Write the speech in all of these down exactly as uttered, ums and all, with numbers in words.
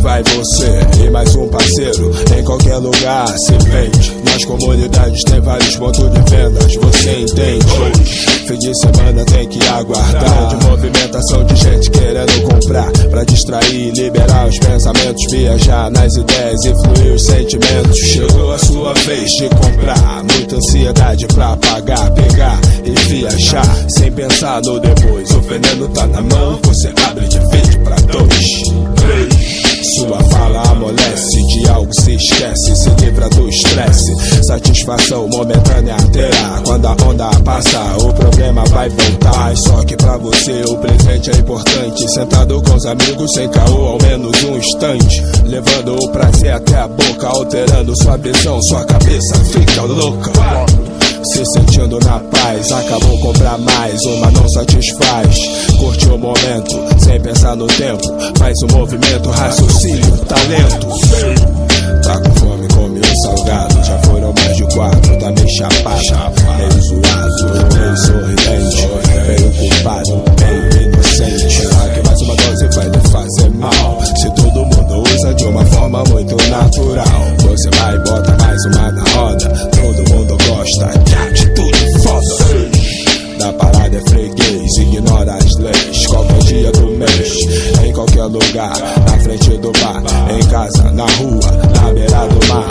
vai você e mais um parceiro. Em qualquer lugar se vende. Nas comunidades tem vários pontos de vendas, você entende? Fim de semana tem que aguardar. De movimentação de gente querendo comprar, pra distrair, liberar os pensamentos, viajar nas ideias e fluir os sentimentos. Chegou a sua vez de comprar, muita ansiedade pra pagar, pegar e viajar, sem pensar no depois. O veneno tá na mão, você abre de vez pra dois. Sua fala amolece, de algo se esquece, se livra do estresse. Satisfação momentânea terá, quando a onda passar, o problema vai voltar. Só que pra você o presente é importante, sentado com os amigos sem caô ao menos um instante, levando o prazer até a boca, alterando sua visão, sua cabeça fica louca. Se sentindo na paz, acabou comprar mais, uma não satisfaz. Curte o momento, sem pensar no tempo, faz o movimento, raciocínio, talento. Tá com fome, come um salgado, já foram mais de quatro, tá meio chapado, meio zoado, meio sorridente, meio culpado, meio inocente. Será que mais uma dose vai lhe fazer mal? Se todo mundo usa de uma forma muito natural, você vai e bota mais uma na roda, todo mundo gosta de atitude foda. Da parada é freguês, ignora as leis, qualquer dia do mês, em qualquer lugar, na frente do bar, em casa, na rua, na beira do mar.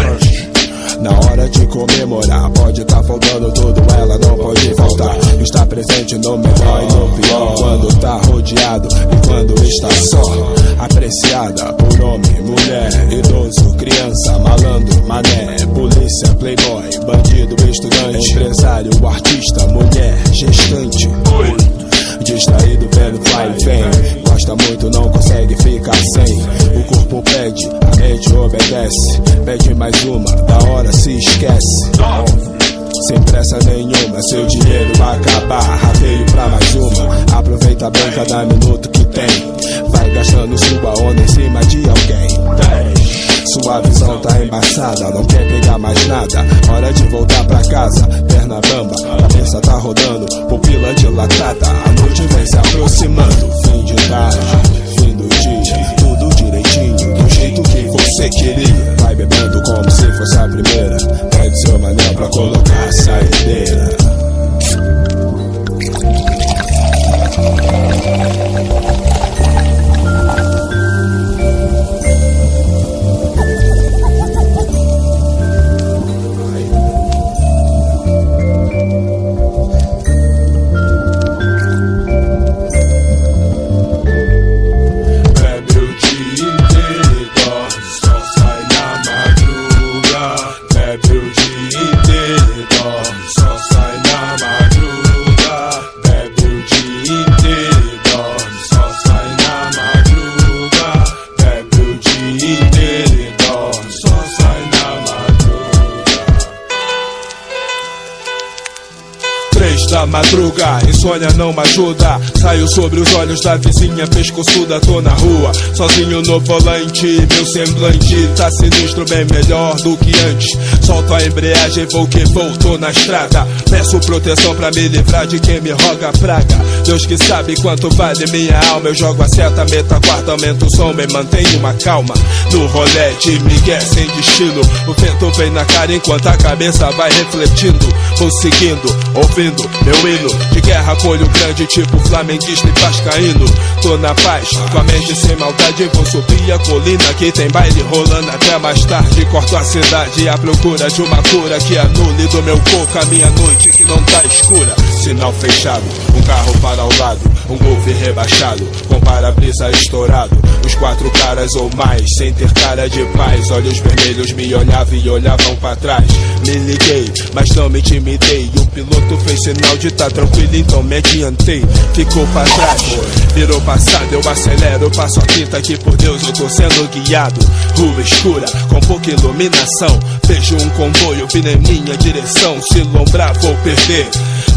Na hora de comemorar, pode tá faltando tudo, ela não pode faltar. Está presente no melhor e no pior, quando tá rodeado e quando está só. Apreciada por homem, mulher, idoso, criança, malandro, mané, polícia, playboy, bandido, estudante, empresário, artista, mulher, gestante. Distraído pelo vai e vem, gosta muito, não consegue ficar sem. O corpo pede, a mente obedece, pede mais uma, da hora se esquece. Sem pressa nenhuma, seu dinheiro vai acabar, rateio pra mais uma. Aproveita bem cada minuto que tem, vai gastando sua onda em cima de alguém. Sua visão tá embaçada, não quer pegar mais nada, hora de voltar pra casa, perna bamba, cabeça tá rodando, pupila dilatada. A noite vem se aproximando, fim de tarde, fim do dia, tudo direitinho, do jeito que você queria. Vai bebendo como se fosse a primeira, pede seu anel pra colocar a saideira. Da madruga, insônia não me ajuda. Saio sobre os olhos da vizinha pescoçuda. Tô na rua, sozinho no volante. Meu semblante tá sinistro, bem melhor do que antes. Solto a embreagem, vou que vou, tô na estrada. Peço proteção pra me livrar de quem me roga praga. Deus que sabe quanto vale minha alma. Eu jogo a seta, meto a quarta, aumento o som, me mantenho uma calma. No rolê de Miguel sem destino, o vento vem na cara enquanto a cabeça vai refletindo. Vou seguindo, ouvindo meu hino de guerra, colho grande tipo flamenguista e vascaíno. Tô na paz, com a mente sem maldade, vou subir a colina que tem baile rolando até mais tarde. Corto a cidade à procura de uma cura que anule do meu corpo a minha noite que não tá escura. Sinal fechado, um carro para ao lado, um golfe rebaixado, com para-brisa estourado. Os quatro caras ou mais, sem ter cara de paz, olhos vermelhos me olhavam e olhavam pra trás. Me liguei, mas não me intimidei. O piloto fez sinal de tá tranquilo, então me adiantei. Ficou pra trás, virou passado, eu acelero, passo a quinta que por Deus eu tô sendo guiado. Rua escura, com pouca iluminação, vejo um comboio vindo em minha direção. Se lombrar vou perder,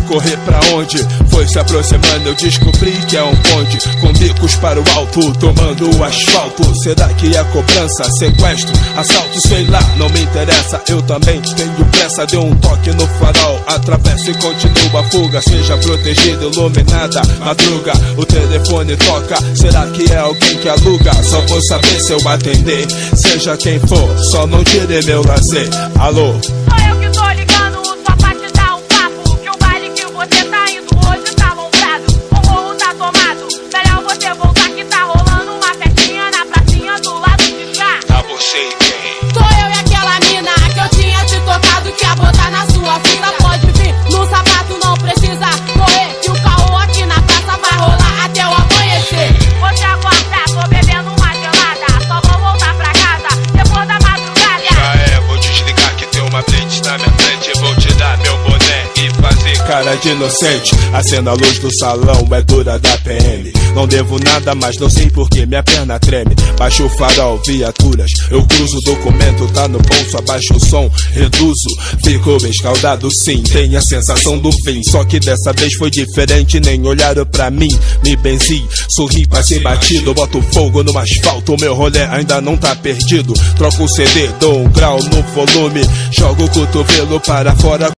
correr pra onde? Foi se aproximando, eu descobri que é um bonde com bicos para o alto, tomando o asfalto. Será que é cobrança, sequestro, assalto? Sei lá, não me interessa. Eu também tenho pressa, deu um toque no farol, atravesso e continua a fuga. Seja protegido, iluminada, madruga, o telefone toca. Será que é alguém que aluga? Só vou saber se eu atender. Seja quem for, só não tire meu lazer. Alô? Sou eu que tô ligando só pra te dar um papo, que o baile que você tá indo hoje tá lombrado, o morro tá tomado. Melhor você voltar que tá rolando uma festinha na pracinha do lado de cá. Tá você e quem? Sou eu e aquela mina que eu tinha te tocado, que ia botar na sua fita. Pode vir no sapato, não precisa correr, que o caô aqui na praça vai rolar até o amanhecer. Você aguarda, tô bebendo uma gelada, só vou voltar pra casa depois da madrugada. Já é, vou desligar que tem uma blitz na minha frente. Vou tirar meu boné e fazer cara de inocente. Acenda a luz do salão, é dura da P M. Não devo nada, mas não sei por que minha perna treme. Baixo o farol, viaturas, eu cruzo o documento, tá no bolso, abaixo o som, reduzo. Ficou escaldado sim, tem a sensação do fim. Só que dessa vez foi diferente, nem olharam pra mim. Me benzi, sorri, passei batido, boto fogo no asfalto, meu rolê ainda não tá perdido. Troco o C D, dou um grau no volume, jogo o cotovelo para fora.